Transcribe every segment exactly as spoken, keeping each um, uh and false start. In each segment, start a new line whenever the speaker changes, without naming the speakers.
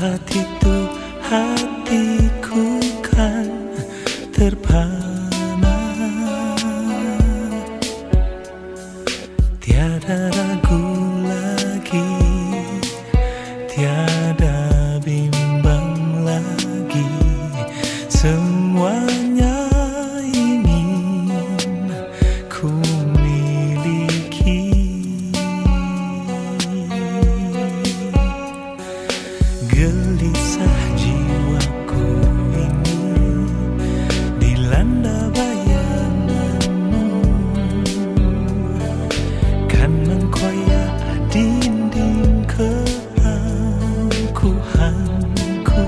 saat itu hatiku kan terpana, tiada ragu lagi, tiada bimbang lagi, semuanya ingin ku miliki. Gelisah jiwaku ini dilanda bayanganmu, kan mengkoyak dinding keangkuhanku.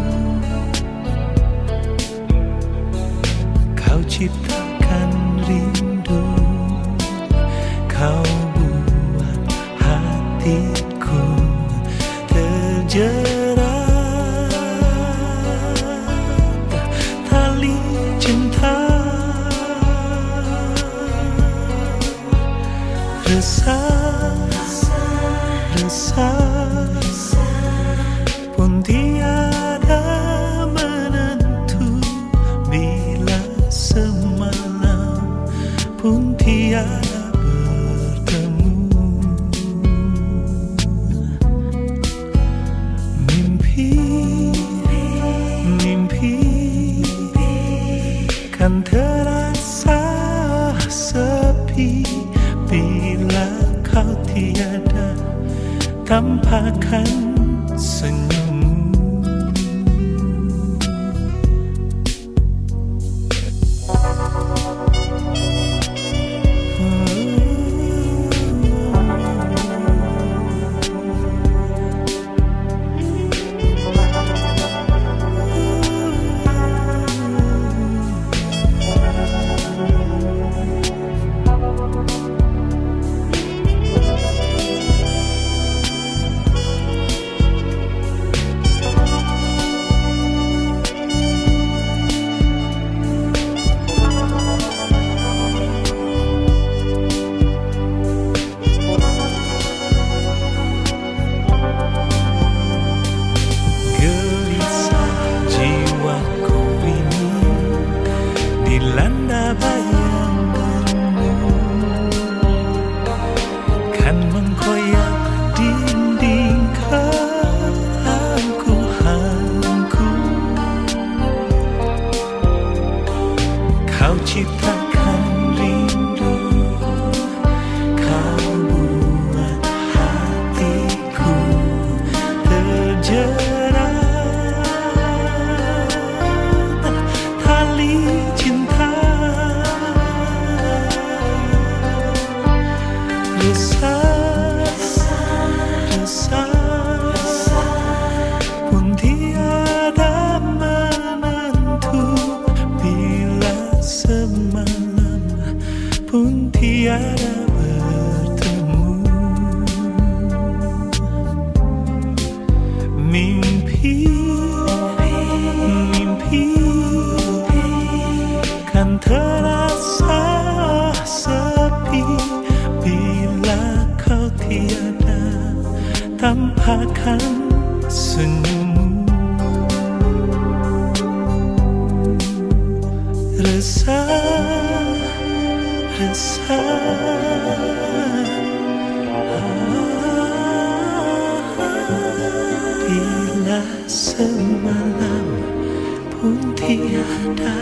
Kau ciptakan rindu, kau buat hatiku terjerat tali cinta. Resah, resah pun tiada menentu, bila semalam pun tiada bertemu. Mimpi, mimpi kan terasa sepi bila kau tiada tampakkan senyummu. Dilanda bayanganmu, kan mengkoyak dinding keangkuhanku. Kau ciptakan rindu, kau buat hatiku terjerat tali cinta. Resah, resah pun tiada menentu, bila semalam pun tiada bertemu. Mimpi, mimpi kan terasa sepi bila kau tiada tampakkan senyummu. Resah, resah bila semalam pun tiada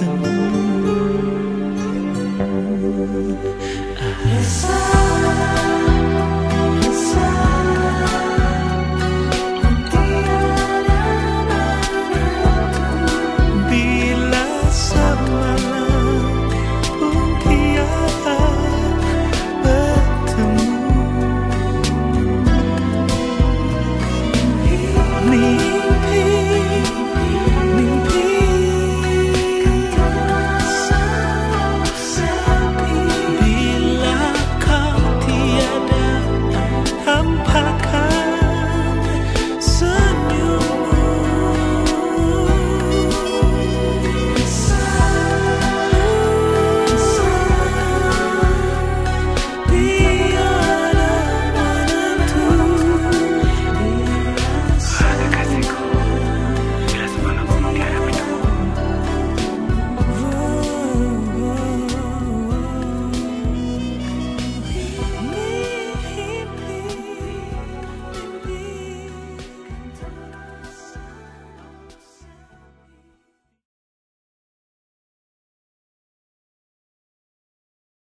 bertemu. Resah.